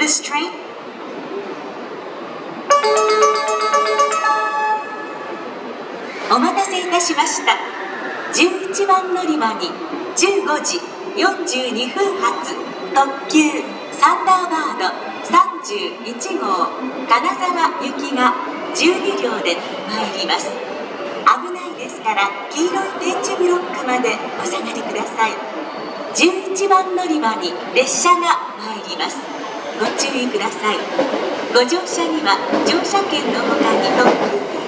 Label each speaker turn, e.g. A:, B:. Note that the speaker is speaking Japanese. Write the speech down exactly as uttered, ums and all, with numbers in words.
A: This train. お待たせいたしました。じゅういちばん乗り場にじゅうごじよんじゅうにふん発特急サンダーバードさんじゅういちごう金沢行きがじゅうにりょうで参ります。危ないですから黄色い点字ブロックまでお下がりください。じゅういちばん乗り場に列車が参ります。ご注意ください。ご乗車には乗車券のほかに特急